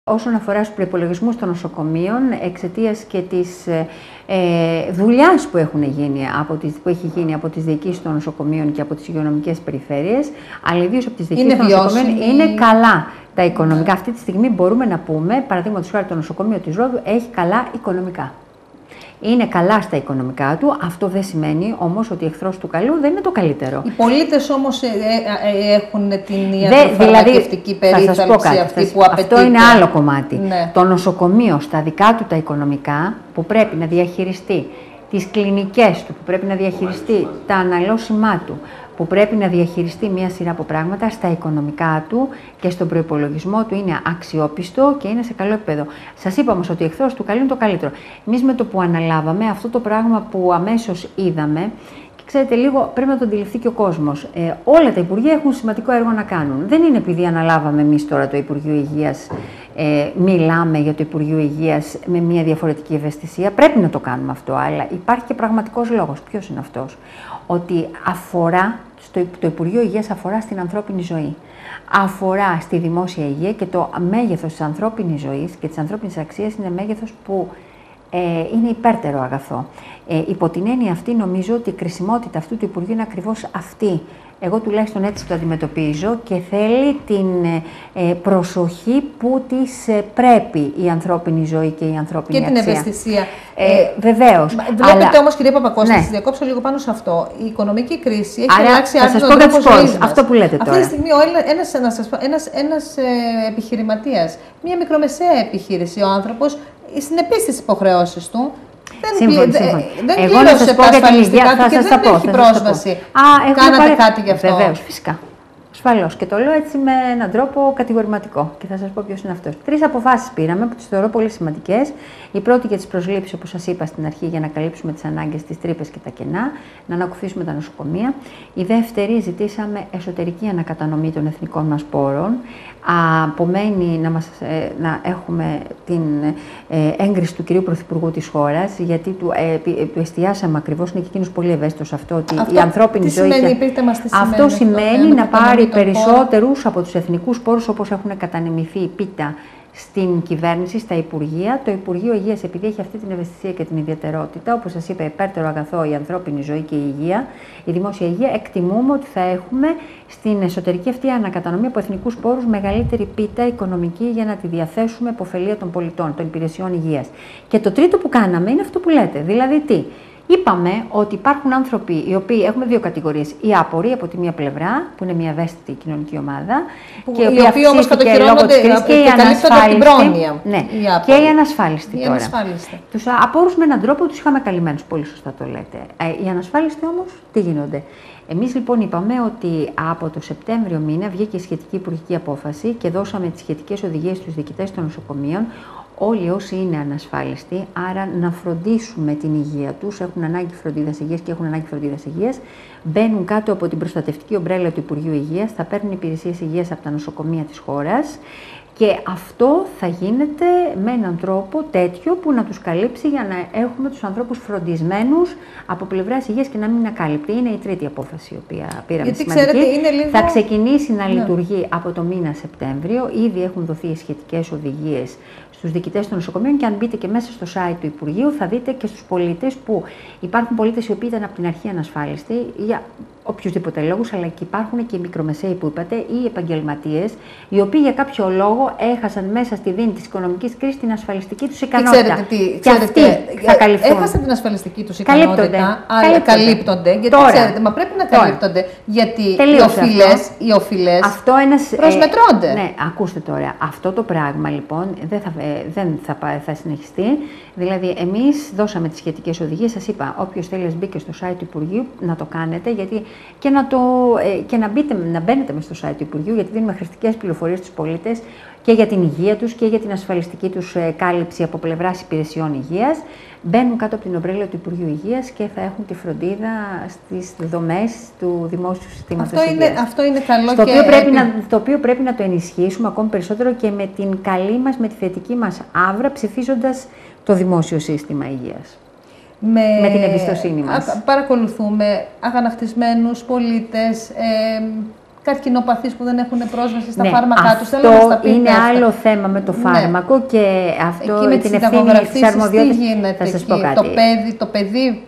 όσον αφορά στους προϋπολογισμούς των νοσοκομείων, εξαιτίας και της δουλειάς που έχει γίνει από τις διοικήσεις των νοσοκομείων και από τις υγειονομικές περιφέρειες, αλλά ιδίως από τις διοικήσεις των νοσοκομείων, είναι καλά τα οικονομικά. Αυτή τη στιγμή μπορούμε να πούμε, παραδείγματος χάρη, το νοσοκομείο της Ρόδου έχει καλά οικονομικά. Είναι καλά στα οικονομικά του. Αυτό δεν σημαίνει όμως ότι εχθρός του καλού δεν είναι το καλύτερο. Οι πολίτες όμως έχουν την ιατροφαρμακευτική περίθαλψη αυτή που απαιτείται. Αυτό είναι άλλο κομμάτι. Ναι. Το νοσοκομείο στα δικά του τα οικονομικά, που πρέπει να διαχειριστεί τις κλινικές του, που πρέπει να διαχειριστεί τα αναλώσιμά του, που πρέπει να διαχειριστεί μία σειρά από πράγματα, στα οικονομικά του και στον προϋπολογισμό του είναι αξιόπιστο και είναι σε καλό επίπεδο. Σας είπα όμως ότι εχθρός του καλού είναι το καλύτερο. Εμείς με το που αναλάβαμε αυτό το πράγμα που αμέσως είδαμε, και ξέρετε, λίγο πρέπει να το αντιληφθεί και ο κόσμος. Όλα τα Υπουργεία έχουν σημαντικό έργο να κάνουν. Δεν είναι επειδή αναλάβαμε εμείς τώρα το Υπουργείο Υγείας, μιλάμε για το Υπουργείο Υγείας με μια διαφορετική ευαισθησία. Πρέπει να το κάνουμε αυτό, αλλά υπάρχει και πραγματικός λόγος. Ποιος είναι αυτός? Ότι το Υπουργείο Υγείας αφορά στην ανθρώπινη ζωή. Αφορά στη δημόσια υγεία και το μέγεθος της ανθρώπινης ζωής και της ανθρώπινης αξίας είναι μέγεθος που είναι υπέρτερο αγαθό. Υπό την έννοια αυτή, νομίζω ότι η κρισιμότητα αυτού του Υπουργείου είναι ακριβώς αυτή. Εγώ τουλάχιστον έτσι το αντιμετωπίζω και θέλει την προσοχή που της πρέπει η ανθρώπινη ζωή και η ανθρώπινη αξία. Και την ευαισθησία. Βεβαίως. Βλέπετε όμως, κυρία Παπακώστα, να σας διακόψω λίγο πάνω σε αυτό. Η οικονομική κρίση έχει αλλάξει άρδινο τον τρόπο ζωής μας. Αυτό που λέτε τώρα. Αυτή τη στιγμή ένας επιχειρηματίας, μια μικρομεσαία επιχείρηση, ο άνθρωπος, συνεπείς στις υποχρεώσεις του, δεν πλήρωσε τα ασφαλιστικά του και δεν έχει πρόσβαση. Κάνατε κάτι γι' αυτό? Βεβαίως, φυσικά. Ασφαλώς. Και το λέω έτσι με έναν τρόπο κατηγορηματικό. Και θα σας πω ποιος είναι αυτός. 3 αποφάσεις πήραμε που τις θεωρώ πολύ σημαντικές. Η πρώτη για τις προσλήψεις, όπως σας είπα στην αρχή, για να καλύψουμε τις ανάγκες, τις τρύπες και τα κενά, να ανακουφίσουμε τα νοσοκομεία. Η δεύτερη, ζητήσαμε εσωτερική ανακατανομή των εθνικών μας πόρων. Απομένει να έχουμε την έγκριση του κυρίου Πρωθυπουργού της χώρας, γιατί του εστιάσαμε ακριβώς, είναι και εκείνος πολύ ευαίσθητος αυτό, ότι η ανθρώπινη ζωή. Αυτό σημαίνει να πάρει περισσότερους από τους εθνικούς πόρους, όπως έχουν κατανεμηθεί πίτα στην κυβέρνηση, στα Υπουργεία. Το Υπουργείο Υγείας, επειδή έχει αυτή την ευαισθησία και την ιδιαιτερότητα, όπως σας είπα, υπέρτερο αγαθό η ανθρώπινη ζωή και η υγεία, η δημόσια υγεία, εκτιμούμε ότι θα έχουμε στην εσωτερική αυτή ανακατανομή από εθνικούς πόρους μεγαλύτερη πίτα οικονομική για να τη διαθέσουμε υποφελία των πολιτών, των υπηρεσιών υγείας. Και το τρίτο που κάναμε είναι αυτό που λέτε. Δηλαδή τι? Είπαμε ότι υπάρχουν άνθρωποι οι οποίοι έχουμε 2 κατηγορίες. Οι άποροι από τη μία πλευρά, που είναι μια ευαίσθητη κοινωνική ομάδα, και οι οποίοι όμως κατοχυρώνονται και καλύπτονται από την πρόνοια. Ναι, και οι ανασφάλιστοι τώρα. Τους απόρους με έναν τρόπο τους είχαμε καλυμμένους, πολύ σωστά το λέτε. Οι ανασφάλιστοι όμως τι γίνονται? Εμείς λοιπόν είπαμε ότι από το Σεπτέμβριο μήνα βγήκε η σχετική υπουργική απόφαση και δώσαμε τις σχετικές οδηγίες στους διοικητές των νοσοκομείων. Όλοι όσοι είναι ανασφάλιστοι, άρα να φροντίσουμε την υγεία τους, έχουν ανάγκη φροντίδας υγείας και έχουν ανάγκη φροντίδας υγείας, μπαίνουν κάτω από την προστατευτική ομπρέλα του Υπουργείου Υγείας, θα παίρνουν υπηρεσίες υγείας από τα νοσοκομεία της χώρας και αυτό θα γίνεται με έναν τρόπο τέτοιο που να τους καλύψει για να έχουμε τους ανθρώπους φροντισμένους από πλευράς υγείας και να μην είναι ακάλυπτοι. Είναι η τρίτη απόφαση η οποία πήραμε. Γιατί ξέρετε, είναι λίγο... Θα ξεκινήσει να λειτουργεί από το μήνα Σεπτέμβριο. Ήδη έχουν δοθεί σχετικές οδηγίες στους διοικητές των νοσοκομείων και αν μπείτε και μέσα στο site του Υπουργείου θα δείτε και στους πολίτες που υπάρχουν πολίτες οι οποίοι ήταν από την αρχή ανασφάλιστοι για οποιουσδήποτε λόγους, αλλά και υπάρχουν και οι μικρομεσαίοι που είπατε ή οι επαγγελματίες, οι οποίοι για κάποιο λόγο έχασαν μέσα στη δίνη της οικονομικής κρίσης την ασφαλιστική τους ικανότητα. Ξέρετε τι, θα καλυφθούν. Έχασαν την ασφαλιστική τους ικανότητα, αλλά καλύπτονται. Γιατί τώρα, ξέρετε, μα πρέπει να καλύπτονται. Γιατί οι οφειλές προσμετρώνται. Ναι, ακούστε τώρα. Αυτό το πράγμα λοιπόν δεν θα συνεχιστεί. Δηλαδή, εμείς δώσαμε τις σχετικές οδηγίες. Σας είπα, όποιος θέλει μπει και στο site του Υπουργείου να το κάνετε, γιατί και να μπαίνετε μέσα στο site του Υπουργείου, γιατί δίνουμε χρηστικές πληροφορίες στους πολίτες και για την υγεία τους και για την ασφαλιστική τους κάλυψη από πλευράς υπηρεσιών υγείας. Μπαίνουν κάτω από την ομπρέλα του Υπουργείου Υγείας και θα έχουν τη φροντίδα στις δομές του δημόσιου συστήματος υγείας. Αυτό είναι καλό το οποίο πρέπει να το ενισχύσουμε ακόμη περισσότερο και με την καλή μας, με τη θετική μας άβρα, ψηφίζοντας το δημόσιο σύστημα υγείας. Με την εμπιστοσύνη μας. Παρακολουθούμε αγανακτισμένους πολίτες, καρκινοπαθείς που δεν έχουν πρόσβαση στα ναι, φάρμακά τους. Αυτό είναι άλλο θέμα με το φάρμακο, ναι. Και αυτό εκεί με την ευθύνη της αρμοδιότητας. Θα σας πω κάτι. Το παιδί.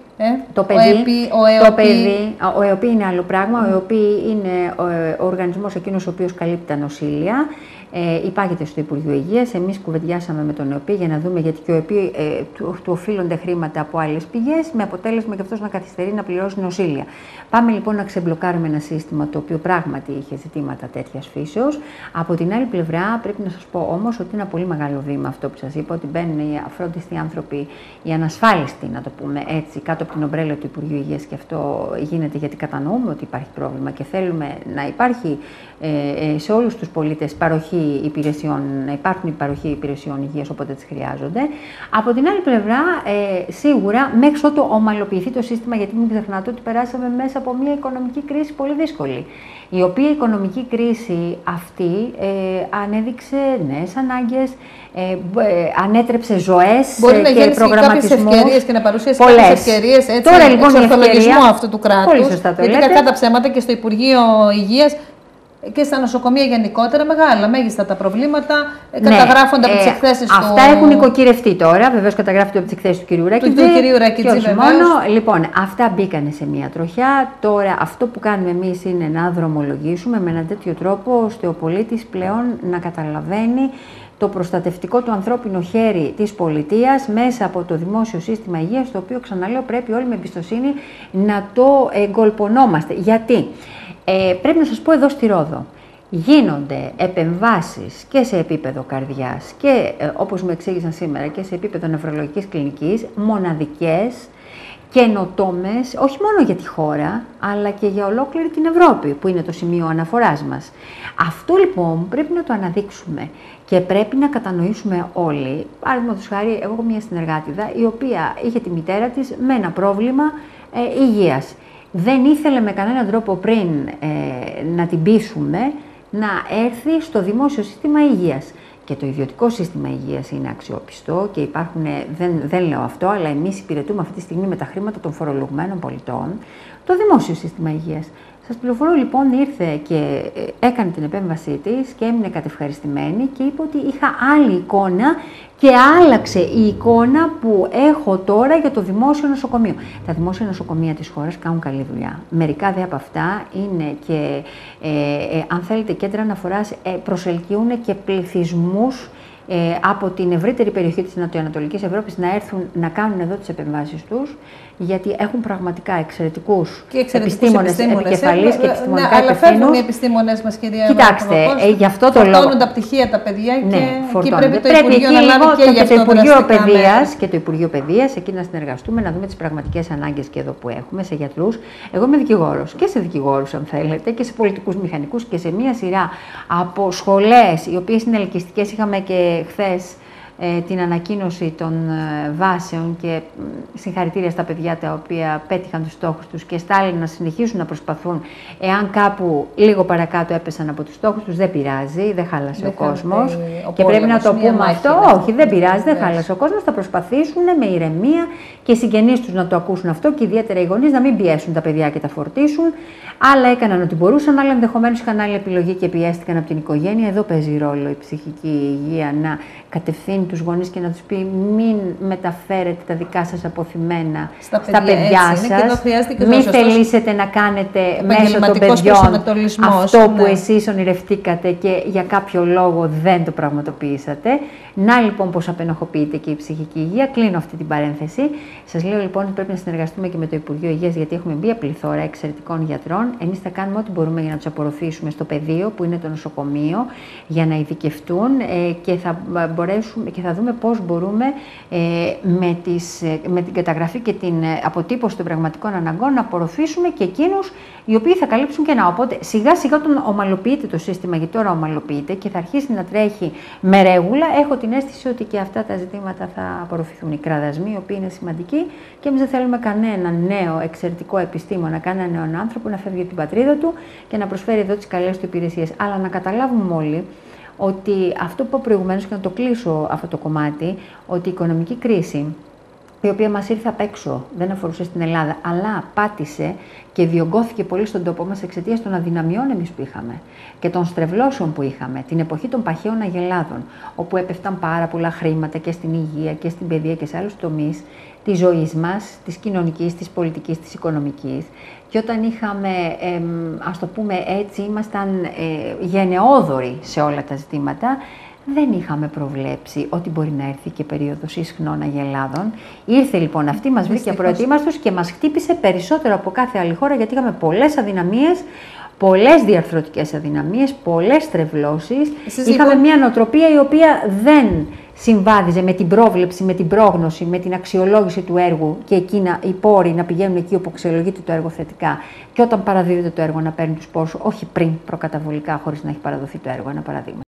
Ο ΕΟΠΗ είναι άλλο πράγμα. Ο ΕΟΠΗ είναι ο οργανισμός εκείνος ο οποίος καλύπτει τα νοσήλια. Υπάγεται στο Υπουργείο Υγείας. Εμείς κουβεντιάσαμε με τον ΕΟΠΗ για να δούμε, γιατί και ο ΕΟΠΗ του οφείλονται χρήματα από άλλες πηγές, με αποτέλεσμα και αυτός να καθυστερεί να πληρώσει νοσήλια. Πάμε λοιπόν να ξεμπλοκάρουμε ένα σύστημα το οποίο πράγματι είχε ζητήματα τέτοιας φύσεως. Από την άλλη πλευρά, πρέπει να σας πω όμως ότι είναι ένα πολύ μεγάλο βήμα αυτό που σας είπα, ότι μπαίνουν οι αφρόντιστοι άνθρωποι, οι ανασφάλιστοι, να το πούμε έτσι, κάτω από την ομπρέλα του Υπουργείου Υγείας, και αυτό γίνεται γιατί κατανοούμε ότι υπάρχει πρόβλημα και θέλουμε να υπάρχει σε όλους τους πολίτες παροχή υπηρεσιών, να υπάρχουν οι παροχή υπηρεσιών υγείας όποτε τις χρειάζονται. Από την άλλη πλευρά, σίγουρα, μέχρι ότου ομαλοποιηθεί το σύστημα, γιατί μην ξεχνάτε ότι περάσαμε μέσα από μια οικονομική κρίση πολύ δύσκολη, η οποία οικονομική κρίση αυτή ανέδειξε νέες ανάγκες, ανέτρεψε ζωές και προγραμματισμούς. Κάποιες ευκαιρίες και να παρουσιάσει κάποιες ευκαιρίες, έτσι, τώρα, λοιπόν, εξορθολογισμό αυτού του κράτους. Πολύ σωστά το γιατί κακά τα ψέματα και στο Υπουργείο Υγείας και στα νοσοκομεία γενικότερα μέγιστα τα προβλήματα, καταγράφονται από τις εκθέσεις του. Αυτά έχουν οικοκυρευτεί τώρα, βεβαίως καταγράφονται από τις εκθέσεις του κυρίου Ρακιτζή. Και όχι μόνο. Λοιπόν, αυτά μπήκανε σε μια τροχιά. Τώρα αυτό που κάνουμε εμείς είναι να δρομολογήσουμε με έναν τέτοιο τρόπο, ώστε ο πολίτης πλέον να καταλαβαίνει το προστατευτικό του ανθρώπινο χέρι της πολιτείας μέσα από το δημόσιο σύστημα υγείας, το οποίο, ξαναλέω, πρέπει όλοι με εμπιστοσύνη να το εγκολπωνόμαστε. Γιατί? Πρέπει να σας πω, εδώ στη Ρόδο γίνονται επεμβάσεις και σε επίπεδο καρδιάς και όπως μου εξήγησαν σήμερα και σε επίπεδο νευρολογικής κλινικής, μοναδικές, καινοτόμες, όχι μόνο για τη χώρα, αλλά και για ολόκληρη την Ευρώπη, που είναι το σημείο αναφοράς μας. Αυτό λοιπόν πρέπει να το αναδείξουμε και πρέπει να κατανοήσουμε όλοι. Παραδείγματος χάρη, εγώ έχω μια συνεργάτηδα η οποία είχε τη μητέρα της με ένα πρόβλημα υγείας. Δεν ήθελε με κανέναν τρόπο πριν να την πείσουμε να έρθει στο δημόσιο σύστημα υγείας. Και το ιδιωτικό σύστημα υγείας είναι αξιόπιστο και υπάρχουν, δεν λέω αυτό, αλλά εμείς υπηρετούμε αυτή τη στιγμή με τα χρήματα των φορολογουμένων πολιτών το δημόσιο σύστημα υγείας. Σας πληροφορώ λοιπόν, ήρθε και έκανε την επέμβασή της και έμεινε κατευχαριστημένη και είπε ότι είχα άλλη εικόνα και άλλαξε η εικόνα που έχω τώρα για το δημόσιο νοσοκομείο. Τα δημόσια νοσοκομεία της χώρας κάνουν καλή δουλειά. Μερικά δε από αυτά είναι και, αν θέλετε, κέντρα αναφοράς, προσελκύουν και πληθυσμούς από την ευρύτερη περιοχή της Νοτιοανατολικής Ευρώπης να έρθουν να κάνουν εδώ τις επεμβάσεις τους, γιατί έχουν πραγματικά εξαιρετικούς επιστήμονες επικεφαλής και επιστημονικά υπευθύνους. Αλλά φεύγουν οι επιστήμονες μας, κυρία. Κοιτάξτε, γι' αυτό το λόγο. Φορτώνουν τα πτυχία τα παιδιά και εκεί πρέπει το Υπουργείο να λάβει και γι' αυτό το Υπουργείο Παιδείας και το Υπουργείο Παιδείας, εκεί να συνεργαστούμε, να δούμε τις πραγματικές ανάγκες και εδώ που έχουμε, σε γιατρούς. Εγώ είμαι δικηγόρος και σε δικηγόρους, αν θέλετε, και σε πολιτικούς μηχανικούς και σε μία σειρά από σχολές, οι οποίες είναι ελκυστικές. Είχαμε και χθες την ανακοίνωση των βάσεων και συγχαρητήρια στα παιδιά τα οποία πέτυχαν τους στόχους τους και στάλουν να συνεχίσουν να προσπαθούν. Εάν κάπου λίγο παρακάτω έπεσαν από τους στόχους τους, δεν πειράζει, δεν χάλασε ο κόσμος. Και πρέπει να το πούμε αυτό. Όχι, δεν πειράζει, δεν χάλασε ο κόσμος. Θα προσπαθήσουν με ηρεμία και οι συγγενείς τους να το ακούσουν αυτό και ιδιαίτερα οι γονείς να μην πιέσουν τα παιδιά και τα φορτίσουν. Άλλα έκαναν ό,τι μπορούσαν, αλλά ενδεχομένως είχαν άλλη επιλογή και πιέστηκαν από την οικογένεια. Εδώ παίζει ρόλο η ψυχική υγεία να κατευθύνει τους γονείς και να τους πει μην μεταφέρετε τα δικά σας αποθυμένα στα παιδιά σας, μην θελήσετε να κάνετε μέσω των παιδιών αυτό που εσείς ονειρευτήκατε και για κάποιο λόγο δεν το πραγματοποιήσατε. Να λοιπόν πώς απενοχοποιείται και η ψυχική υγεία. Κλείνω αυτή την παρένθεση. Σας λέω λοιπόν ότι πρέπει να συνεργαστούμε και με το Υπουργείο Υγείας, γιατί έχουμε μία πληθώρα εξαιρετικών γιατρών. Εμείς θα κάνουμε ό,τι μπορούμε για να τους απορροφήσουμε στο πεδίο που είναι το νοσοκομείο, για να ειδικευτούν και θα μπορέσουμε και θα δούμε πώς μπορούμε με την καταγραφή και την αποτύπωση των πραγματικών αναγκών να απορροφήσουμε και εκείνους οι οποίοι θα καλύψουν κενά. Οπότε σιγά σιγά όταν ομαλοποιείται το σύστημα, γιατί τώρα ομαλοποιείται και θα αρχίσει να τρέχει με ρέγουλα, έχω την αίσθηση ότι και αυτά τα ζητήματα θα απορροφηθούν. Οι κραδασμοί, οι οποίοι είναι σημαντικοί, και εμείς δεν θέλουμε κανέναν νέο εξαιρετικό επιστήμονα, κανέναν νέον άνθρωπο να φεύγει από την πατρίδα του και να προσφέρει εδώ τις καλές του υπηρεσίες. Αλλά να καταλάβουμε όλοι ότι αυτό που είπα προηγουμένως, και να το κλείσω αυτό το κομμάτι, ότι η οικονομική κρίση η οποία μας ήρθε απ' έξω, δεν αφορούσε στην Ελλάδα, αλλά πάτησε και διωγγώθηκε πολύ στον τόπο μας εξαιτίας των αδυναμιών εμείς που είχαμε και των στρεβλώσεων που είχαμε, την εποχή των παχαίων αγελάδων, όπου έπεφταν πάρα πολλά χρήματα και στην υγεία και στην παιδεία και σε άλλους τομείς της ζωής μας, της κοινωνικής, της πολιτικής, της οικονομικής. Και όταν είχαμε, ας το πούμε έτσι, ήμασταν γενναιόδοροι σε όλα τα ζητήματα, δεν είχαμε προβλέψει ότι μπορεί να έρθει και περίοδος ισχνών αγελάδων. Ήρθε λοιπόν αυτή, μας βρήκε απροετοίμαστος και μας χτύπησε περισσότερο από κάθε άλλη χώρα, γιατί είχαμε πολλές αδυναμίες, πολλές διαρθρωτικές αδυναμίες, πολλές στρεβλώσεις. Είχαμε μια νοοτροπία η οποία δεν συμβάδιζε με την πρόβλεψη, με την πρόγνωση, με την αξιολόγηση του έργου και εκείνα οι πόροι να πηγαίνουν εκεί όπου αξιολογείται το έργο θετικά και όταν παραδίδεται το έργο να παίρνει τους πόρους, όχι πριν προκαταβολικά, χωρίς να έχει παραδοθεί το έργο. Ένα παράδειγμα.